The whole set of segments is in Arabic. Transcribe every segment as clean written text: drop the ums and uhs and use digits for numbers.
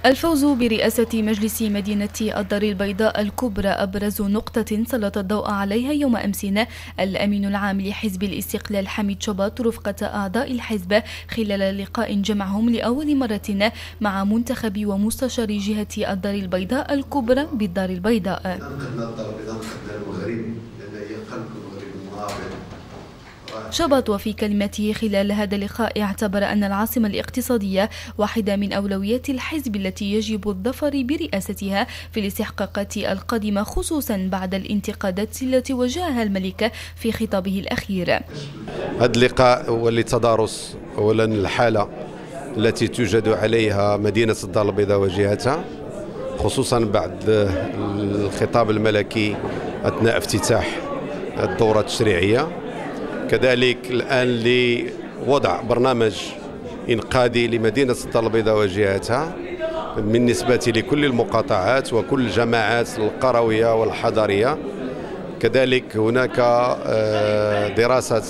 الفوز برئاسة مجلس مدينة الدار البيضاء الكبرى أبرز نقطة سلط الضوء عليها يوم أمس الأمين العام لحزب الاستقلال حميد شباط رفقة أعضاء الحزب خلال لقاء جمعهم لأول مرة مع منتخب ومستشار جهة الدار البيضاء الكبرى بالدار البيضاء. شباط وفي كلمته خلال هذا اللقاء اعتبر أن العاصمة الاقتصادية واحدة من أولويات الحزب التي يجب الظفر برئاستها في الاستحقاقات القادمة، خصوصا بعد الانتقادات التي وجهها الملك في خطابه الأخير. هذا اللقاء هو لتدارس أولا الحالة التي توجد عليها مدينة الدار البيضاء وجهتها، خصوصا بعد الخطاب الملكي أثناء افتتاح الدورة التشريعية. كذلك الآن لوضع برنامج إنقاذي لمدينة الدار البيضاء وجهتها بالنسبة لكل المقاطعات وكل الجماعات القروية والحضرية. كذلك هناك دراسة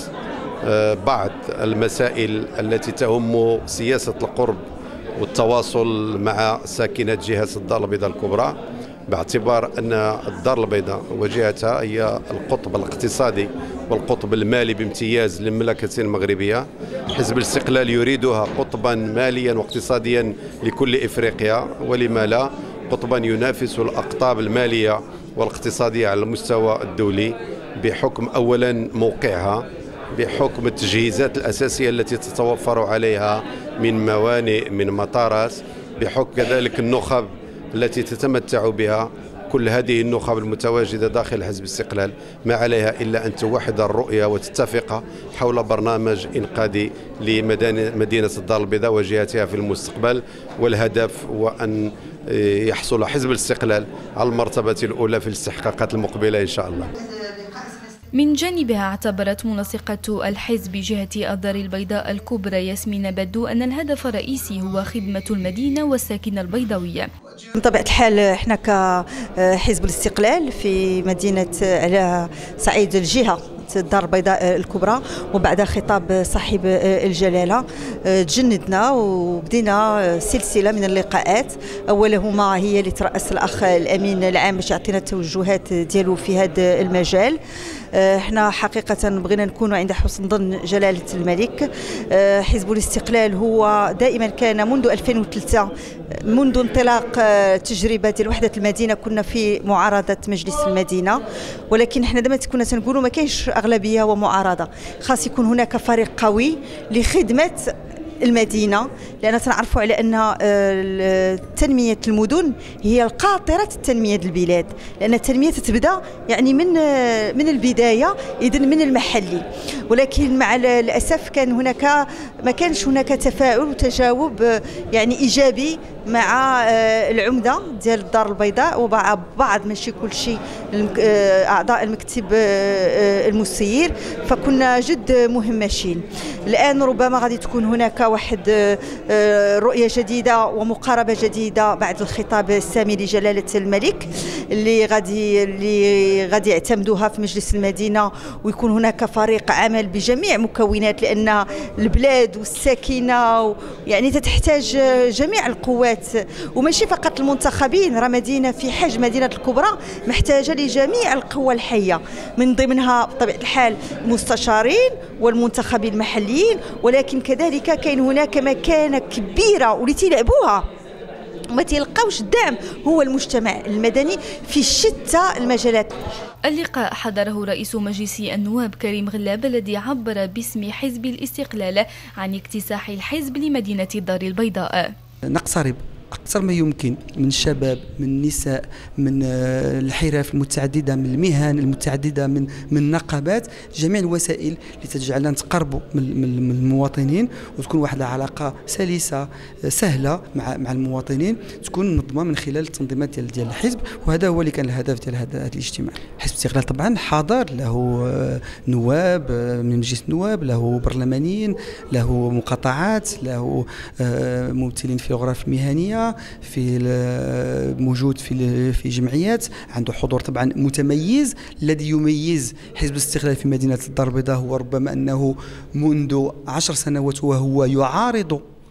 بعض المسائل التي تهم سياسة القرب والتواصل مع ساكنة جهة الدار البيضاء الكبرى، باعتبار أن الدار البيضاء وجهتها هي القطب الاقتصادي والقطب المالي بامتياز للمملكة المغربية. حزب الاستقلال يريدها قطبا ماليا واقتصاديا لكل إفريقيا، ولما لا قطبا ينافس الأقطاب المالية والاقتصادية على المستوى الدولي، بحكم أولا موقعها، بحكم التجهيزات الأساسية التي تتوفر عليها من موانئ، من مطارات، بحكم كذلك النخب التي تتمتع بها. كل هذه النخب المتواجدة داخل حزب الاستقلال ما عليها إلا أن توحد الرؤية وتتفق حول برنامج إنقاذي لمدينة الدار البيضاء وجهتها في المستقبل، والهدف هو أن يحصل حزب الاستقلال على المرتبة الأولى في الاستحقاقات المقبلة إن شاء الله. من جانبها اعتبرت منسقة الحزب جهة الدار البيضاء الكبرى ياسمين بدو أن الهدف الرئيسي هو خدمة المدينة والساكنة البيضاوية. بطبيعة الحال احنا كحزب الاستقلال في مدينة على صعيد الجهة الدار البيضاء الكبرى، وبعد خطاب صاحب الجلالة تجندنا وبدينا سلسلة من اللقاءات. أولهما هي اللي ترأس الأخ الأمين العام باش يعطينا التوجهات ديالو في هذا المجال. احنا حقيقة بغينا نكونوا عند حسن ظن جلالة الملك. حزب الاستقلال هو دائما كان منذ 2003، منذ انطلاق تجربة ديال وحدة المدينة كنا في معارضة مجلس المدينة، ولكن احنا دائما كنا تنقولوا ما كاينش أغلبية ومعارضة، خاص يكون هناك فريق قوي لخدمة المدينة، لأن تنعرفوا على أن تنمية المدن هي القاطرة التنمية البلاد، لأن التنمية تتبدا يعني من البداية، إذن من المحلي. ولكن مع الأسف ما كانش هناك تفاعل وتجاوب يعني إيجابي مع العمدة ديال الدار البيضاء ومع بعض ماشي كل شيء أعضاء المكتب المسير، فكنا جد مهمشين. الآن ربما غادي تكون هناك واحد رؤية جديدة ومقاربة جديدة بعد الخطاب السامي لجلالة الملك اللي غادي يعتمدوها في مجلس المدينة، ويكون هناك فريق عمل بجميع مكونات، لأن البلاد والساكنة يعني تحتاج جميع القوات وماشي فقط المنتخبين. راه مدينة في حجم مدينة الكبرى محتاجة لجميع القوى الحية، من ضمنها بطبيعة الحال المستشارين والمنتخبين المحليين، ولكن كذلك كاين هناك مكانة كبيرة واللي تيلعبوها وما تيلقاوش الدعم هو المجتمع المدني في شتى المجالات. اللقاء حضره رئيس مجلس النواب كريم غلاب الذي عبر باسم حزب الاستقلال عن اكتساح الحزب لمدينة الدار البيضاء. نقترب أكثر ما يمكن من الشباب، من النساء، من الحرف المتعددة، من المهن المتعددة، من النقابات، جميع الوسائل لتجعلنا نتقربوا من المواطنين وتكون واحد العلاقة سلسة سهلة مع المواطنين، تكون منظمة من خلال التنظيمات ديال الحزب. وهذا هو اللي كان الهدف ديال هذا الاجتماع. حزب الاستقلال طبعا حاضر، له نواب من مجلس النواب، له برلمانيين، له مقاطعات، له ممثلين في الغرف المهنية، في موجود في جمعيات، عنده حضور طبعا متميز. الذي يميز حزب الاستقلال في مدينة الدار البيضاء هو ربما أنه منذ 10 سنوات وهو يعارض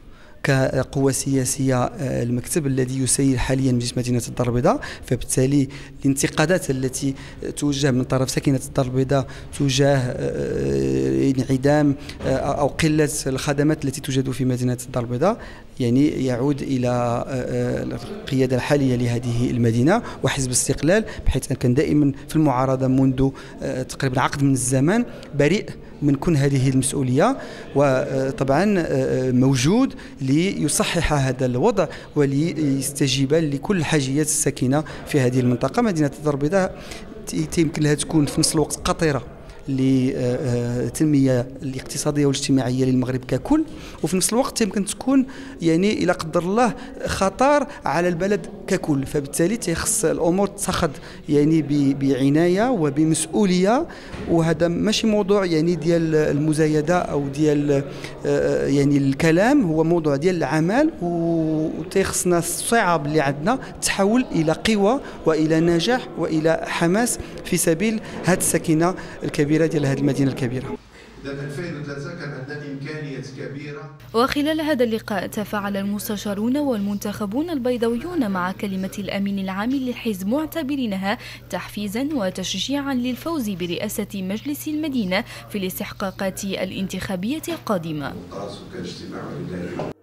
كقوة سياسية المكتب الذي يسير حاليا مجلس مدينة الدار البيضاء، فبالتالي الانتقادات التي توجه من طرف ساكنة الدار البيضاء تجاه انعدام أو قلة الخدمات التي توجد في مدينة الدار البيضاء يعني يعود إلى القيادة الحالية لهذه المدينة وحزب الاستقلال، بحيث أن كان دائما في المعارضة منذ تقريبا عقد من الزمان بريء من كل هذه المسؤولية، وطبعا موجود ليصحح هذا الوضع وليستجيب لكل حاجيات الساكنة في هذه المنطقة. مدينة الدار البيضاء يمكن لها تكون في نفس الوقت قطرة للتنمية الاقتصادية والاجتماعية للمغرب ككل، وفي نفس الوقت يمكن تكون يعني إلى قدر الله خطر على البلد ككل، فبالتالي تخص الأمور تتخذ يعني بعناية وبمسؤولية، وهذا ماشي موضوع يعني ديال المزايدة أو ديال يعني الكلام، هو موضوع ديال العمل، وتخصنا الصعاب اللي عندنا تحول إلى قوة وإلى نجاح وإلى حماس في سبيل هذه السكينة الكبيرة ديال هذه المدينة الكبيرة. 2003 كان عندنا إمكانيات كبيرة. وخلال هذا اللقاء تفاعل المستشارون والمنتخبون البيضاويون مع كلمة الأمين العام للحزب، معتبرينها تحفيزا وتشجيعا للفوز برئاسة مجلس المدينة في الاستحقاقات الانتخابية القادمة.